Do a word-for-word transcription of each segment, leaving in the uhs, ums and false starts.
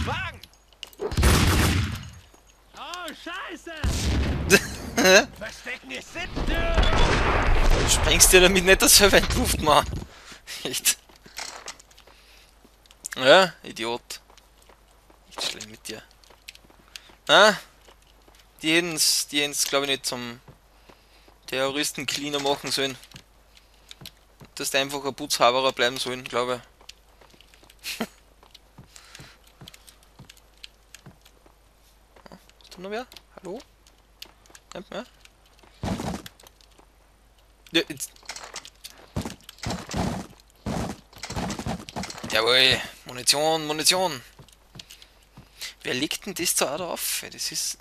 Wagen! Oh, Scheiße! Verstecken ist Sinn! Du sprengst dir damit nicht das selber in die Luft, Mann. Echt. Ja, Idiot. Nicht schlimm mit dir. Ah, die hätten es, die hätten's, glaube ich, nicht zum Terroristen-Cleaner machen sollen. Dass der einfach ein Putzhaberer bleiben sollen, glaube ich. Ist da noch wer? Hallo? Nicht mehr? Ja, jetzt. Jawohl, Munition, Munition. Wer legt denn das da auch drauf? Das ist...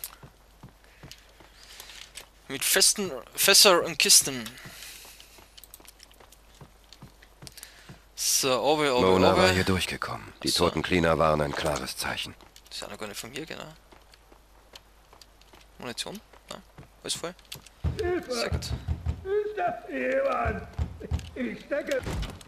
Mit festen Fässer und Kisten. So, obe, obe, Mona obe. war hier durchgekommen. Die So. toten Cleaner waren ein klares Zeichen. Das ist ja noch gar nicht von mir, genau. Munition? Ja, alles voll. Sehr gut. Ist das jemand? Ich stecke.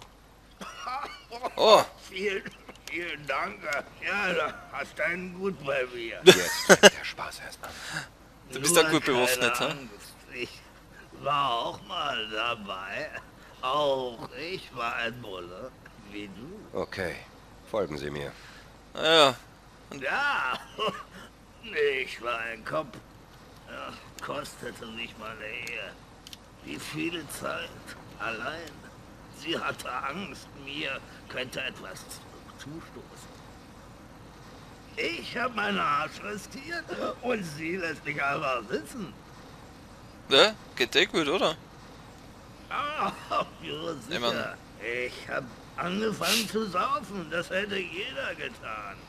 Oh! Vielen, vielen Dank. Ja, du hast einen gut bei mir. Jetzt fängt der Spaß erst an. Du bist ja gut bewaffnet, keine hä? Angst. Ich war auch mal dabei. Auch ich war ein Bulle, wie du. Okay, folgen Sie mir. Ja, Ja, ich war ein Kopf. Ja, kostete nicht mal eine Ehe. Wie viele Zeit allein. Sie hatte Angst, mir könnte etwas zustoßen. Ich habe meinen Arsch riskiert und sie lässt mich einfach sitzen. ja, geht eh gut, oder? Ah, ja, Ich mein- sicher. Ich habe angefangen zu saufen. Das hätte jeder getan.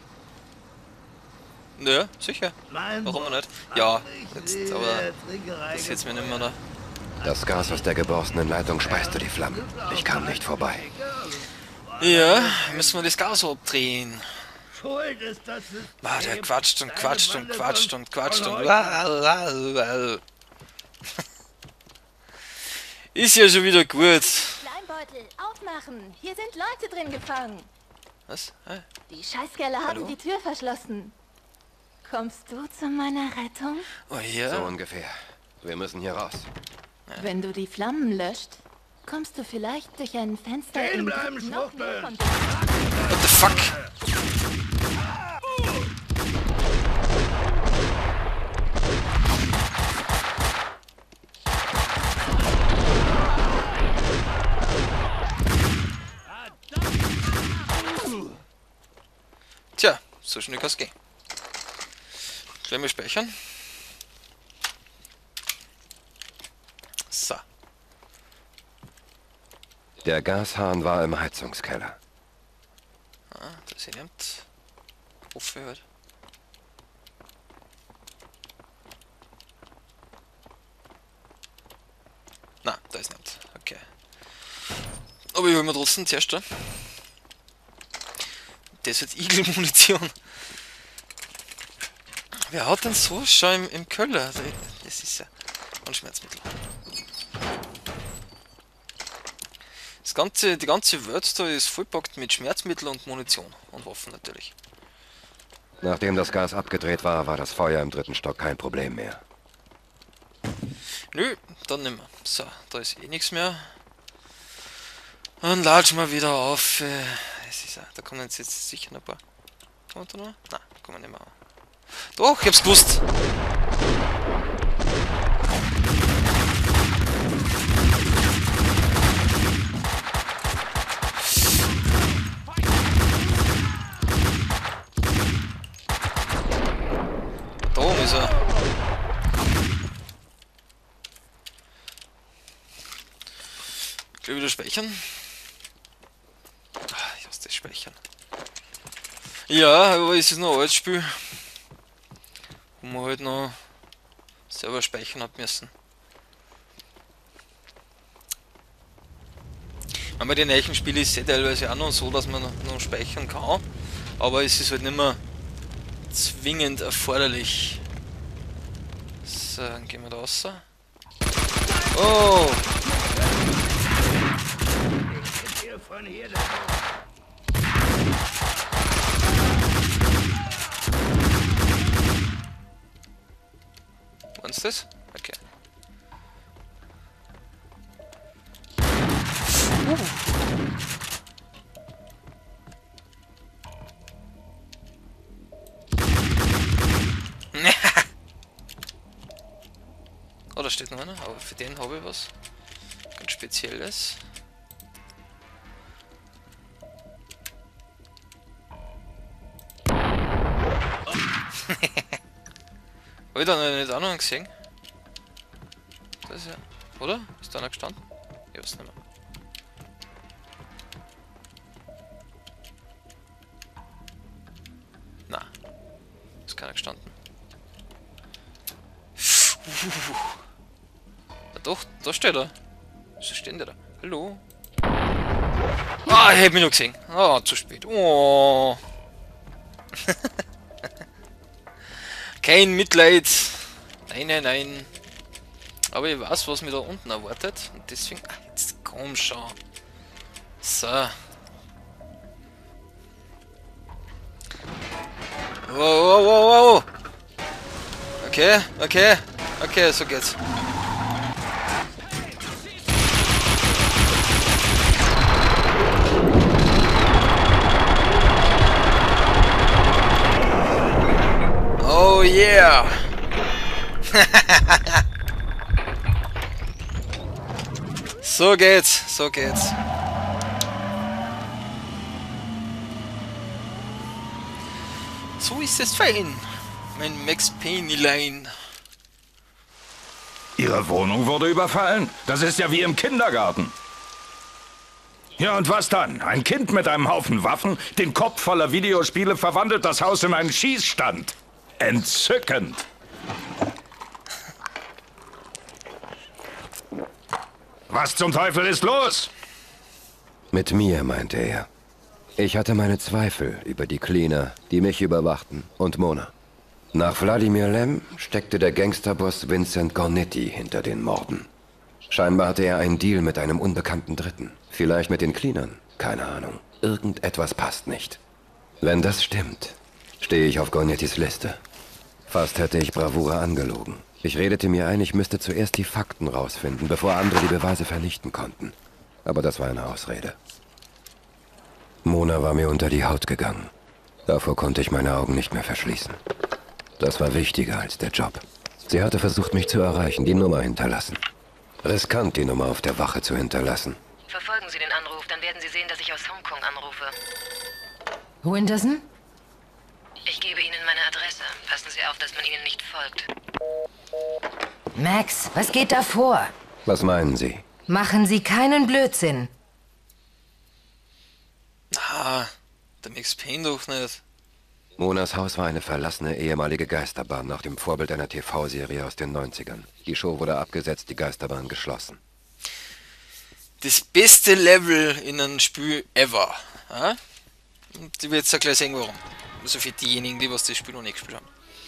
Ja, sicher. Mein Warum Boss nicht? Ja, hat mich jetzt, in aber der Trinkerei das ist jetzt mir nicht mehr gefeuert. da. Das Gas aus der geborstenen Leitung speiste die Flammen. Ich kam nicht vorbei. Ja, müssen wir das Gas abdrehen. Schuld ist das System. Ah, der quatscht und Eine quatscht und Bande quatscht von- und quatscht von und... Heuchlern. Ist ja schon wieder gut. Kleinbeutel, aufmachen! Hier sind Leute drin gefangen. Was? Ah, Die Scheißkerle haben Hallo? die Tür verschlossen. Kommst du zu meiner Rettung? oh So ja. ungefähr. Wir müssen hier raus. Wenn du die Flammen löscht, kommst du vielleicht durch ein Fenster Stehen in bleiben, noch mehr Schwuchteln! Container. What the fuck? Tja, so schnell kann's gehen. Gleich mal speichern. So. Der Gashahn war im Heizungskeller. Ah, da ist jemand. Aufgehört. Na, da ist niemand. Okay. Aber ich hol mir trotzdem zuerst da. Das ist Igel-Munition. Wer hat denn so schon im, im Keller? Also, das ist ja ein Schmerzmittel. Das ganze, die ganze Welt da ist vollpackt mit Schmerzmittel und Munition. Und Waffen natürlich. Nachdem das Gas abgedreht war, war das Feuer im dritten Stock kein Problem mehr. Nö, dann nimmer. So, da ist eh nichts mehr. Und latschen wir wieder auf. Äh, es ist, ja- da kommen jetzt, jetzt sicher noch ein paar. Kann man da noch? Nein, da kann man nicht mehr. Doch, ich hab's gewusst. Da oben ist er. Gleich wieder speichern. Ah, ich hasse das Speichern. Ja, aber es ist noch ein altes Spiel. Wo man halt noch selber speichern hat müssen. Wenn man die neuen Spiele ist, teilweise auch noch so, dass man noch, noch speichern kann. Aber es ist halt nicht mehr zwingend erforderlich. So, dann gehen wir da raus. Oh! Hier von hier. Was ist das? Okay. Oh, da steht noch einer, aber für den habe ich was ganz Spezielles. Habe ich da noch nicht auch noch gesehen? Das ist ja. Oder? Ist da noch gestanden? Ich weiß nicht mehr. Na. Ist keiner gestanden. Ja, doch, da steht er. Wieso steht der da? Hallo? Ah, ich hab mich noch gesehen. Ah, zu spät. Oh. Kein Mitleid. Nein, nein, nein. Aber ich weiß, was mir da unten erwartet. Und deswegen... Ach, jetzt komm schon. So. Wow, wow, wow, wow. Okay, okay. Okay, so geht's. Oh yeah! So geht's, so geht's. So ist es fein, mein Max Payne-Lein. Ihre Wohnung wurde überfallen? Das ist ja wie im Kindergarten. Ja, und was dann? Ein Kind mit einem Haufen Waffen, den Kopf voller Videospiele, verwandelt das Haus in einen Schießstand. Entzückend. Was zum Teufel ist los? Mit mir, meinte er. Ich hatte meine Zweifel über die Cleaner, die mich überwachten, und Mona. Nach Wladimir Lem steckte der Gangsterboss Vincent Gornetti hinter den Morden. Scheinbar hatte er einen Deal mit einem unbekannten Dritten. Vielleicht mit den Cleanern, keine Ahnung. Irgendetwas passt nicht. Wenn das stimmt, stehe ich auf Gornettis Liste. Fast hätte ich Bravura angelogen. Ich redete mir ein, ich müsste zuerst die Fakten rausfinden, bevor andere die Beweise vernichten konnten. Aber das war eine Ausrede. Mona war mir unter die Haut gegangen. Davor konnte ich meine Augen nicht mehr verschließen. Das war wichtiger als der Job. Sie hatte versucht, mich zu erreichen, die Nummer hinterlassen. Riskant, die Nummer auf der Wache zu hinterlassen. Verfolgen Sie den Anruf, dann werden Sie sehen, dass ich aus Hongkong anrufe. Winterson? Ich gebe Ihnen meine Adresse. Passen Sie auf, dass man Ihnen nicht folgt. Max, was geht da vor? Was meinen Sie? Machen Sie keinen Blödsinn. Ah, der Max Payne doch nicht. Monas Haus war eine verlassene ehemalige Geisterbahn nach dem Vorbild einer T V-Serie aus den neunzigern. Die Show wurde abgesetzt, die Geisterbahn geschlossen. Das beste Level in einem Spiel ever. Ja? Und ich will jetzt auch gleich sehen, warum. Also für diejenigen, die was das Spiel noch nicht gespielt haben.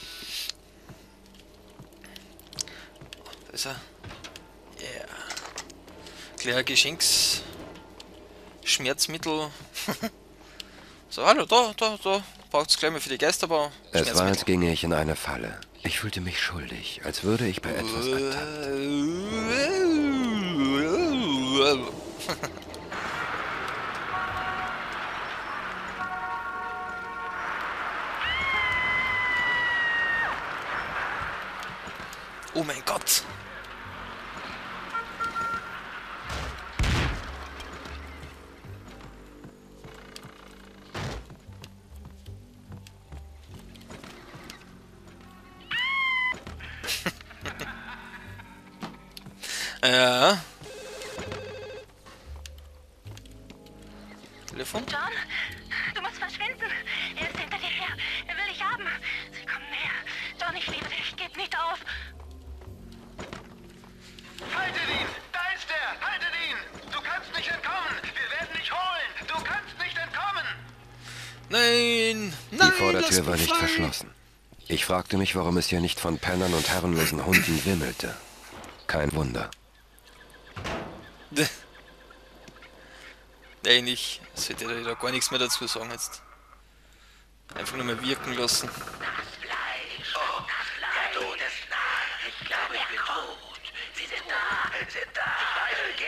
Da ist er. Yeah. Gleich Geschenks. Schmerzmittel. So, hallo, da, da, da. Braucht's gleich mal für die Geisterbahn. Es war, als ginge ich in eine Falle. Ich fühlte mich schuldig, als würde ich bei etwas ertappt. Oh mein Gott! Ja. Telefon? John, du musst verschwinden. Er ist hinter dir her. Er will dich haben. Sie kommen näher. John, ich liebe dich. Gib nicht auf. Haltet ihn! Da ist er! Haltet ihn! Du kannst nicht entkommen! Wir werden dich holen! Du kannst nicht entkommen! Nein! Die Nein! Vordertür war nicht verschlossen. Ich fragte mich, warum es hier nicht von Pennern und herrenlosen Hunden wimmelte. Kein Wunder. Eigentlich sollte er da gar nichts mehr dazu sagen jetzt. Einfach nur mal wirken lassen. Oh, der Tod ist nah. Ich glaube,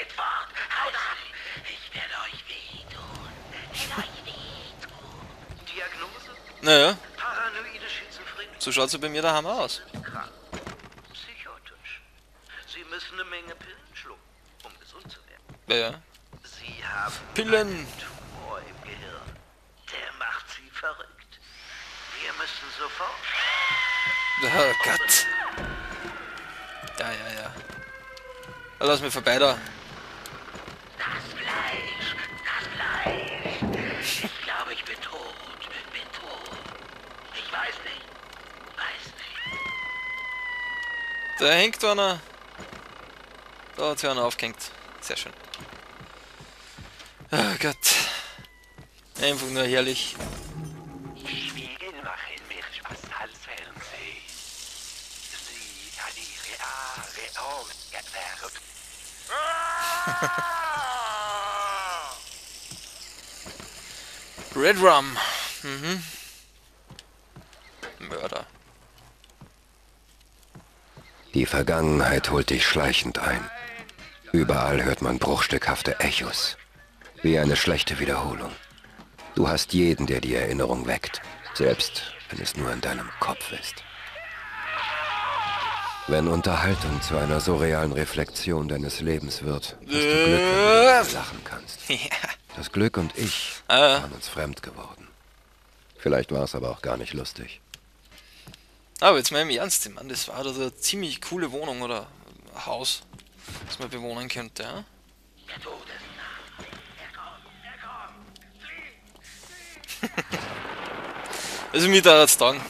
Geht fort! Haut ab! Ich werde euch wehtun. Ich werde euch wehtun. Diagnose? Naja, Paranoide Schizophrenie. so schaut sie bei mir daheim aus. Krank. Psychotisch. Sie müssen eine Menge Pillen schlucken, um gesund zu werden. Ja, ja. Sie haben Pillen. einen Tumor im Gehirn. Der macht sie verrückt. Wir müssen sofort... Oh Gott. Ja, ja, ja. Lass mich vorbei da. Das Fleisch, das Fleisch. Ich glaube, ich bin tot. Bin tot. Ich weiß nicht. Weiß nicht. Da hängt einer. Da hat sich einer aufgehängt. Sehr schön. Oh Gott. Einfach nur herrlich. Die Spiegel machen mir Spaß, als wären sie. Sie hat die reale Augen gefärbt. Red Rum. Mhm. Mörder. Die Vergangenheit holt dich schleichend ein. Überall hört man bruchstückhafte Echos. Wie eine schlechte Wiederholung. Du hast jeden, der die Erinnerung weckt. Selbst wenn es nur in deinem Kopf ist. Wenn Unterhaltung zu einer surrealen Reflexion deines Lebens wird, hast du Glück, wenn du lachen kannst. Ja. Das Glück und ich Ah. waren uns fremd geworden. Vielleicht war es aber auch gar nicht lustig. Aber jetzt mal im Ernst, Mann, das war doch eine ziemlich coole Wohnung oder Haus, das man bewohnen könnte, ja? Also mir da jetzt sagen.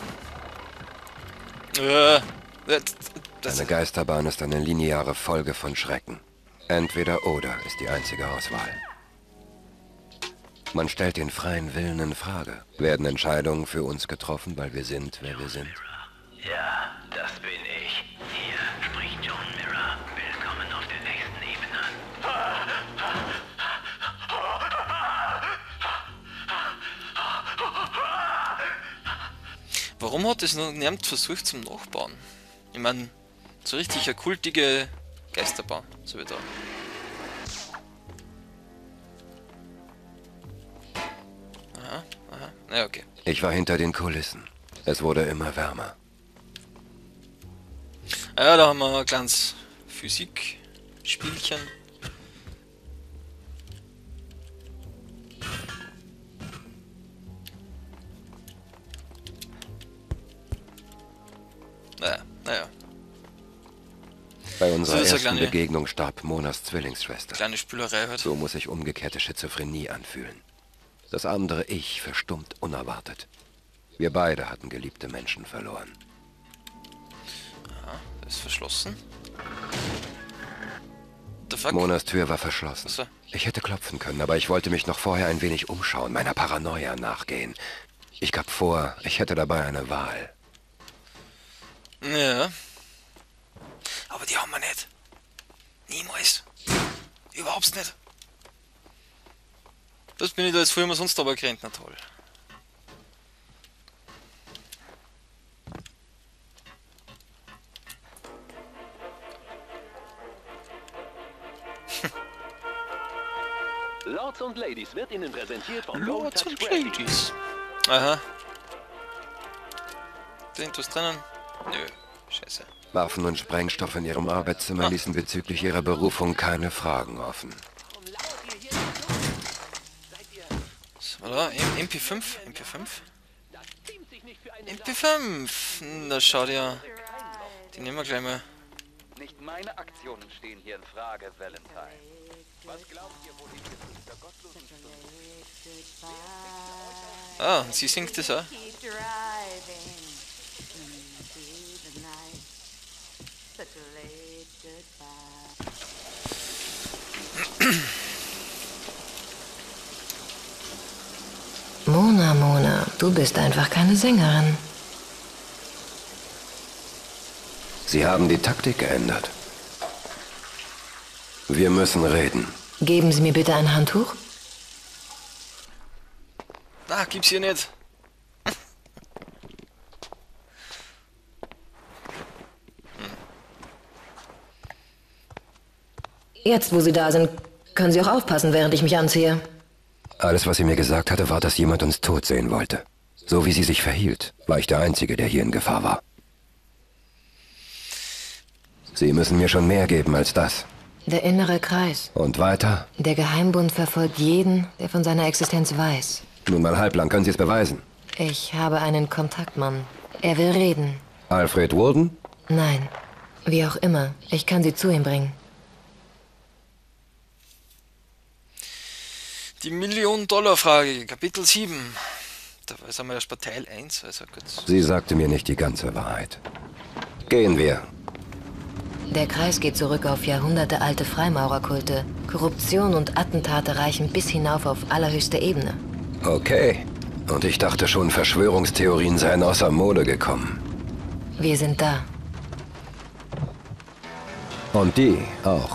Äh, das, das, Eine Geisterbahn ist eine lineare Folge von Schrecken. Entweder oder ist die einzige Auswahl. Man stellt den freien Willen in Frage. Werden Entscheidungen für uns getroffen, weil wir sind, wer wir sind? Ja, das bin ich. Hier spricht John Mirror. Willkommen auf der nächsten Ebene. warum hat das noch niemand versucht zum Nachbauen? Ich meine, so richtig eine kultige Geisterbahn, so wie da. Aha, aha, na okay. Ich war hinter den Kulissen. Es wurde immer wärmer. Ja, da haben wir ein kleines Physikspielchen. Naja, naja. Bei unserer Das ist eine ersten kleine- Begegnung starb Monas Zwillingsschwester. Kleine Spülerei halt. So muss sich umgekehrte Schizophrenie anfühlen. Das andere Ich verstummt unerwartet. Wir beide hatten geliebte Menschen verloren. Das ist verschlossen. The fuck? Monas Tür war verschlossen. Achso. Ich hätte klopfen können, aber ich wollte mich noch vorher ein wenig umschauen, meiner Paranoia nachgehen. Ich gab vor, ich hätte dabei eine Wahl. Ja. Aber die haben wir nicht. Niemals. Überhaupt nicht. Das bin ich da jetzt früher immer sonst aber gerannt, na toll. Lords und Ladies wird Ihnen präsentiert von Lords Gold und Touch Graphics. Ladies. Aha. Da irgendwas drinnen? Nö. Scheiße. Waffen und Sprengstoff in ihrem Arbeitszimmer ließen bezüglich ihrer Berufung keine Fragen offen. Was war da? M- MP fünf? M P fünf? M P fünf! Na schau dir. Die nehmen wir gleich mal. Nicht meine Aktionen stehen hier in Frage, Valentine. Was glaubt ihr, wo die dieser gottlosen Stunde? Ah, und sie singt das auch. Keep driving into the night. Such a late goodbye. Mona, Mona, du bist einfach keine Sängerin. Sie haben die Taktik geändert. Wir müssen reden. Geben Sie mir bitte ein Handtuch. Ah, gibt's hier nicht. Jetzt, wo Sie da sind, können Sie auch aufpassen, während ich mich anziehe. Alles, was sie mir gesagt hatte, war, dass jemand uns tot sehen wollte. So wie sie sich verhielt, war ich der Einzige, der hier in Gefahr war. Sie müssen mir schon mehr geben als das. Der innere Kreis. Und weiter? Der Geheimbund verfolgt jeden, der von seiner Existenz weiß. Nun mal halblang, können Sie es beweisen? Ich habe einen Kontaktmann. Er will reden. Alfred Walden? Nein. Wie auch immer. Ich kann Sie zu ihm bringen. Die Million-Dollar-Frage, Kapitel sieben. Da sind wir erst bei Teil eins, also gut. Sie sagte mir nicht die ganze Wahrheit. Gehen wir. Der Kreis geht zurück auf jahrhundertealte Freimaurerkulte. Korruption und Attentate reichen bis hinauf auf allerhöchste Ebene. Okay. Und ich dachte schon, Verschwörungstheorien seien außer Mode gekommen. Wir sind da. Und die auch.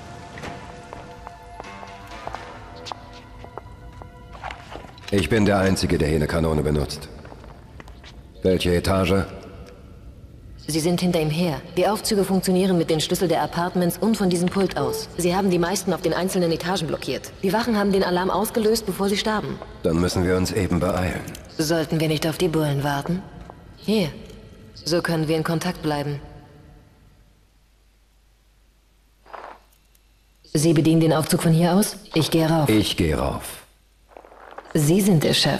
Ich bin der Einzige, der hier eine Kanone benutzt. Welche Etage? Sie sind hinter ihm her. Die Aufzüge funktionieren mit den Schlüsseln der Apartments und von diesem Pult aus. Sie haben die meisten auf den einzelnen Etagen blockiert. Die Wachen haben den Alarm ausgelöst, bevor sie starben. Dann müssen wir uns eben beeilen. Sollten wir nicht auf die Bullen warten? Hier. So können wir in Kontakt bleiben. Sie bedienen den Aufzug von hier aus? Ich gehe rauf. Ich gehe rauf. Sie sind der Chef.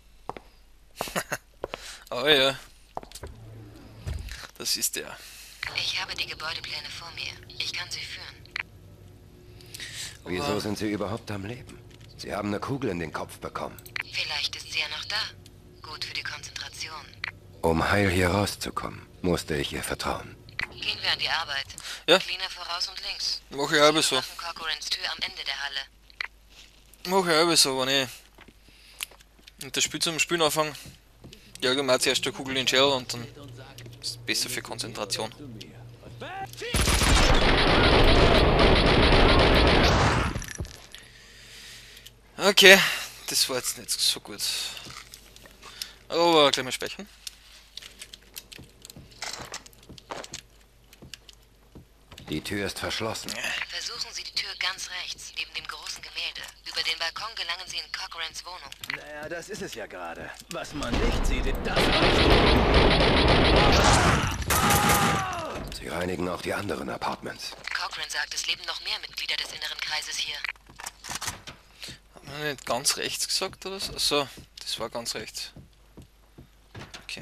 Oh ja. Das ist der. Ich habe die Gebäudepläne vor mir. Ich kann sie führen. Wieso sind Sie überhaupt am Leben? Sie haben eine Kugel in den Kopf bekommen. Vielleicht ist sie ja noch da. Gut für die Konzentration. Um heil hier rauszukommen, musste ich ihr vertrauen. Gehen wir an die Arbeit. Ja. Cleaner voraus und links. Mach ich auch so. Wir machen Corcorans Tür am Ende der Halle. Mach ich auch so, wenn ich und das Spiel zum Spielen anfange. Ja, ich mache zuerst eine Kugel in Shell und dann ist es besser für Konzentration. Okay, das war jetzt nicht so gut. Aber gleich mal speichern. Die Tür ist verschlossen. Versuchen Sie die Tür ganz rechts, neben dem großen Gemälde. Über den Balkon gelangen Sie in Corcorans Wohnung. Naja, das ist es ja gerade. Was man nicht sieht, das Sie reinigen auch die anderen Apartments. Corcoran sagt, es leben noch mehr Mitglieder des inneren Kreises hier. Hat man nicht ganz rechts gesagt oder so? Achso, das war ganz rechts. Okay.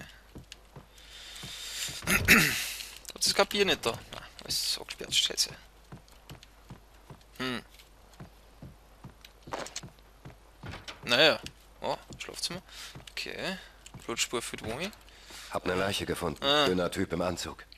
Das ist kein Bier nicht da. Nein, alles ist abgesperrt, scheiße. Hm. Naja. Oh, Schlafzimmer. Okay. Blutspur für Dwomi. Hab eine Leiche gefunden. Ah. Dünner Typ im Anzug.